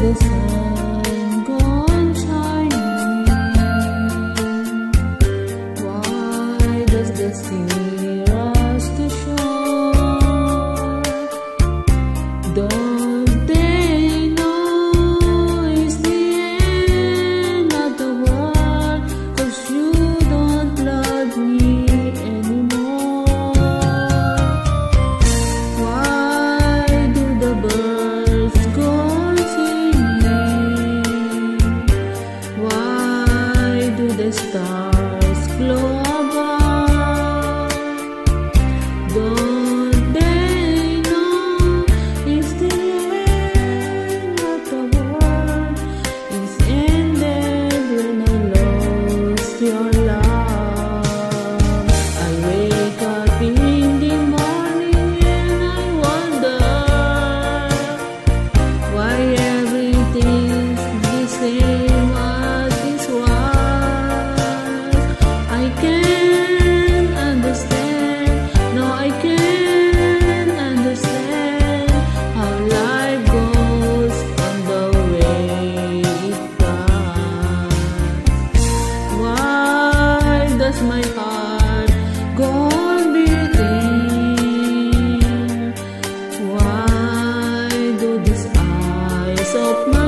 the sun gone shining? Why does the sea rush to shore? Don't they know it's the end of the world? 'Cause you don't love me anymore. Why do the birds go singing? Why do the stars glow above? Don't they know it's the end of the world? It's ended when I lost your love. I wake up in the morning and I wonder why everything's the same as it was. I can't understand, no I can't understand how life goes on the way it does. Why does my heart go on beating? Why do these eyes of mine